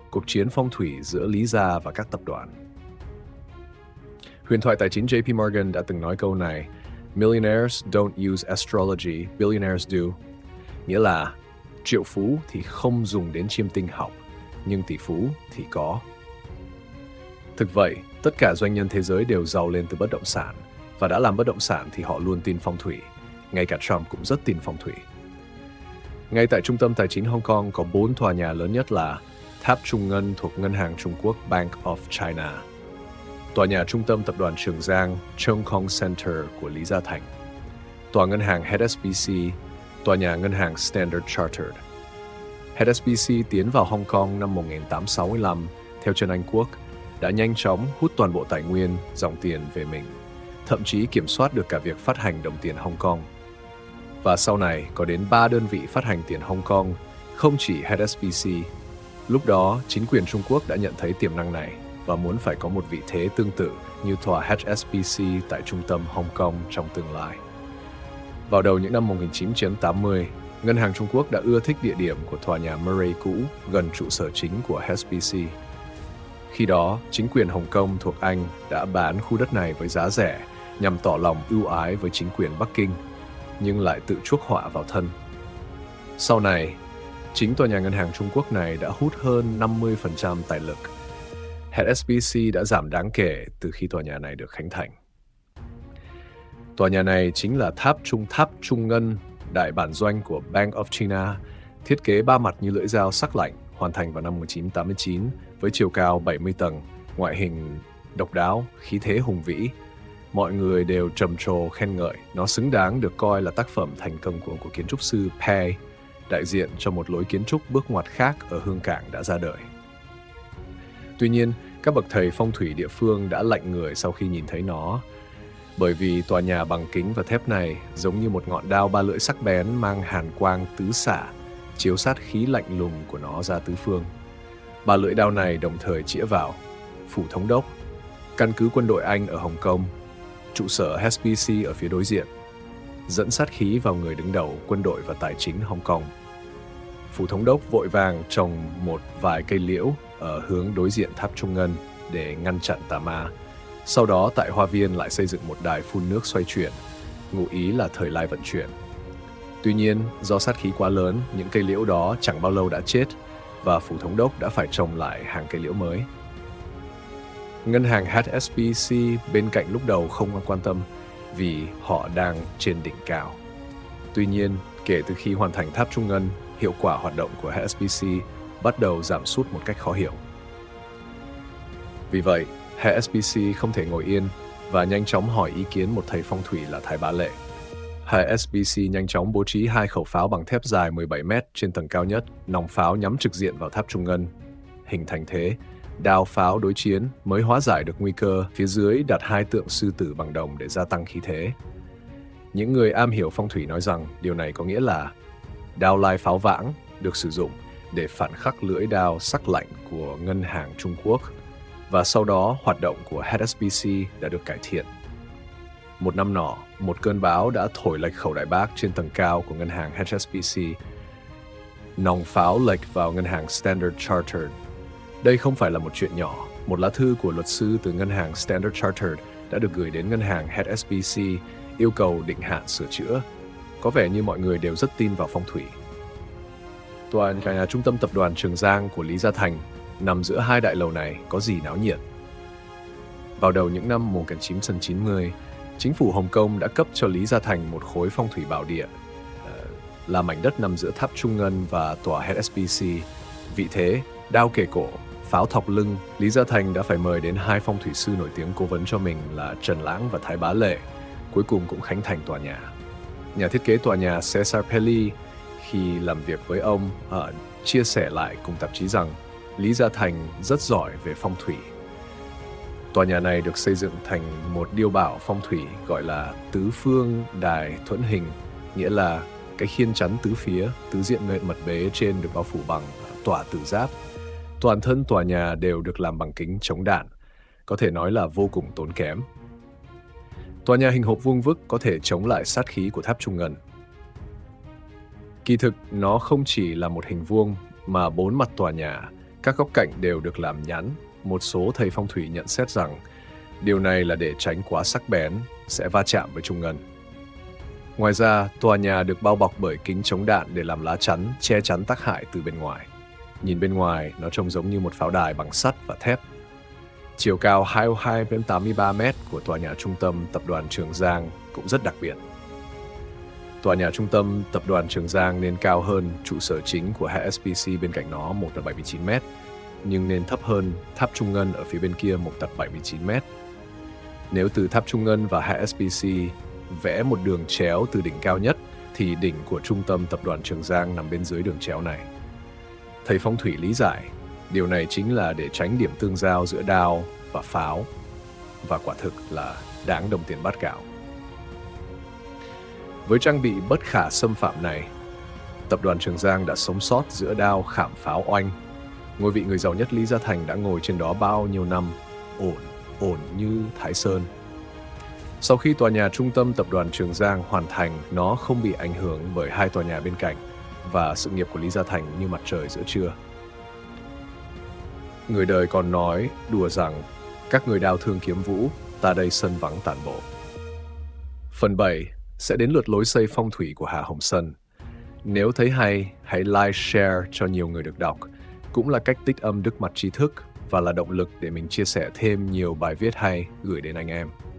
cuộc chiến phong thủy giữa Lý Gia và các tập đoàn. Huyền thoại tài chính JP Morgan đã từng nói câu này: Millionaires don't use astrology, billionaires do. Nghĩa là triệu phú thì không dùng đến chiêm tinh học, nhưng tỷ phú thì có. Thực vậy, tất cả doanh nhân thế giới đều giàu lên từ bất động sản, và đã làm bất động sản thì họ luôn tin phong thủy. Ngay cả Trump cũng rất tin phong thủy. Ngay tại trung tâm tài chính Hong Kong có 4 tòa nhà lớn nhất là Tháp Trung Ngân thuộc Ngân hàng Trung Quốc Bank of China, tòa nhà trung tâm tập đoàn Trường Giang Cheung Kong Center của Lý Gia Thành, tòa ngân hàng HSBC, tòa nhà ngân hàng Standard Chartered. HSBC tiến vào Hong Kong năm 1865 theo chân Anh Quốc, đã nhanh chóng hút toàn bộ tài nguyên, dòng tiền về mình, thậm chí kiểm soát được cả việc phát hành đồng tiền Hong Kong. Và sau này có đến 3 đơn vị phát hành tiền Hong Kong, không chỉ HSBC. Lúc đó, chính quyền Trung Quốc đã nhận thấy tiềm năng này và muốn phải có một vị thế tương tự như tòa HSBC tại trung tâm Hong Kong trong tương lai. Vào đầu những năm 1980, Ngân hàng Trung Quốc đã ưa thích địa điểm của tòa nhà Murray cũ gần trụ sở chính của HSBC. Khi đó, chính quyền Hồng Kông thuộc Anh đã bán khu đất này với giá rẻ nhằm tỏ lòng ưu ái với chính quyền Bắc Kinh, nhưng lại tự chuốc họa vào thân. Sau này, chính tòa nhà ngân hàng Trung Quốc này đã hút hơn 50% tài lực. HSBC đã giảm đáng kể từ khi tòa nhà này được khánh thành. Tòa nhà này chính là Tháp Trung Ngân, đại bản doanh của Bank of China, thiết kế 3 mặt như lưỡi dao sắc lạnh, hoàn thành vào năm 1989 với chiều cao 70 tầng, ngoại hình độc đáo, khí thế hùng vĩ. Mọi người đều trầm trồ khen ngợi, nó xứng đáng được coi là tác phẩm thành công của kiến trúc sư Pei, đại diện cho một lối kiến trúc bước ngoặt khác ở Hương Cảng đã ra đời. Tuy nhiên, các bậc thầy phong thủy địa phương đã lạnh người sau khi nhìn thấy nó, bởi vì tòa nhà bằng kính và thép này giống như một ngọn đao 3 lưỡi sắc bén mang hàn quang tứ xạ, chiếu sát khí lạnh lùng của nó ra tứ phương. 3 lưỡi đao này đồng thời chĩa vào Phủ Thống đốc, căn cứ quân đội Anh ở Hồng Kông, trụ sở HSBC ở phía đối diện, dẫn sát khí vào người đứng đầu quân đội và tài chính Hồng Kông. Phủ Thống đốc vội vàng trồng một vài cây liễu ở hướng đối diện Tháp Trung Ngân để ngăn chặn tà ma. Sau đó tại hoa viên lại xây dựng một đài phun nước xoay chuyển, ngụ ý là thời lai vận chuyển. Tuy nhiên, do sát khí quá lớn, những cây liễu đó chẳng bao lâu đã chết và Phủ Thống đốc đã phải trồng lại hàng cây liễu mới. Ngân hàng HSBC bên cạnh lúc đầu không quan tâm vì họ đang trên đỉnh cao. Tuy nhiên, kể từ khi hoàn thành Tháp Trung Ngân, hiệu quả hoạt động của HSBC bắt đầu giảm sút một cách khó hiểu. Vì vậy, HSBC không thể ngồi yên và nhanh chóng hỏi ý kiến một thầy phong thủy là Thái Bá Lệ. HSBC nhanh chóng bố trí 2 khẩu pháo bằng thép dài 17 mét trên tầng cao nhất, nòng pháo nhắm trực diện vào Tháp Trung Ngân. Hình thành thế, đao pháo đối chiến mới hóa giải được nguy cơ, phía dưới đặt 2 tượng sư tử bằng đồng để gia tăng khí thế. Những người am hiểu phong thủy nói rằng điều này có nghĩa là đao lai pháo vãng được sử dụng để phản khắc lưỡi đao sắc lạnh của Ngân hàng Trung Quốc, và sau đó hoạt động của HSBC đã được cải thiện. Một năm nọ, một cơn bão đã thổi lệch khẩu đại bác trên tầng cao của ngân hàng HSBC. Nòng pháo lệch vào ngân hàng Standard Chartered. Đây không phải là một chuyện nhỏ. Một lá thư của luật sư từ ngân hàng Standard Chartered đã được gửi đến ngân hàng HSBC yêu cầu định hạn sửa chữa. Có vẻ như mọi người đều rất tin vào phong thủy. Tòa nhà trung tâm tập đoàn Trường Giang của Lý Gia Thành nằm giữa 2 đại lầu này có gì náo nhiệt. Vào đầu những năm 1990, chính phủ Hồng Kông đã cấp cho Lý Gia Thành một khối phong thủy bảo địa, là mảnh đất nằm giữa Tháp Trung Ngân và tòa HSBC. Vị thế, đao kề cổ, pháo thọc lưng, Lý Gia Thành đã phải mời đến 2 phong thủy sư nổi tiếng cố vấn cho mình là Trần Lãng và Thái Bá Lệ, cuối cùng cũng khánh thành tòa nhà. Nhà thiết kế tòa nhà Cesar Pelli khi làm việc với ông chia sẻ lại cùng tạp chí rằng Lý Gia Thành rất giỏi về phong thủy. Tòa nhà này được xây dựng thành một điêu bảo phong thủy gọi là tứ phương đài thuẫn hình, nghĩa là cái khiên chắn tứ phía, tứ diện mật bế trên được bao phủ bằng tỏa tử giáp. Toàn thân tòa nhà đều được làm bằng kính chống đạn, có thể nói là vô cùng tốn kém. Tòa nhà hình hộp vuông vức có thể chống lại sát khí của Tháp Trung Ngân. Kỳ thực, nó không chỉ là một hình vuông mà 4 mặt tòa nhà Các góc cạnh đều được làm nhẵn. Một số thầy phong thủy nhận xét rằng điều này là để tránh quá sắc bén, sẽ va chạm với trung ngân. Ngoài ra, tòa nhà được bao bọc bởi kính chống đạn để làm lá chắn, che chắn tác hại từ bên ngoài. Nhìn bên ngoài, nó trông giống như một pháo đài bằng sắt và thép. Chiều cao 22-83 m của tòa nhà trung tâm Tập đoàn Trường Giang cũng rất đặc biệt. Tòa nhà trung tâm Tập đoàn Trường Giang nên cao hơn trụ sở chính của HSBC bên cạnh nó 1,79 m, nhưng nên thấp hơn tháp Trung Ngân ở phía bên kia 1,79 m. Nếu từ tháp Trung Ngân và HSBC vẽ một đường chéo từ đỉnh cao nhất, thì đỉnh của trung tâm Tập đoàn Trường Giang nằm bên dưới đường chéo này. Thầy phong thủy lý giải, điều này chính là để tránh điểm tương giao giữa đao và pháo, và quả thực là đáng đồng tiền bát gạo. Với trang bị bất khả xâm phạm này, Tập đoàn Trường Giang đã sống sót giữa đao khảm pháo oanh. Ngôi vị người giàu nhất Lý Gia Thành đã ngồi trên đó bao nhiêu năm, ổn như Thái Sơn. Sau khi tòa nhà trung tâm Tập đoàn Trường Giang hoàn thành, nó không bị ảnh hưởng bởi hai tòa nhà bên cạnh, và sự nghiệp của Lý Gia Thành như mặt trời giữa trưa. Người đời còn nói, đùa rằng, các người đao thương kiếm vũ, ta đây sân vắng tản bộ. Phần 7 sẽ đến lượt lối xây phong thủy của Hà Hồng Sân. Nếu thấy hay, hãy like, share cho nhiều người được đọc. Cũng là cách tích âm đức mặt tri thức và là động lực để mình chia sẻ thêm nhiều bài viết hay gửi đến anh em.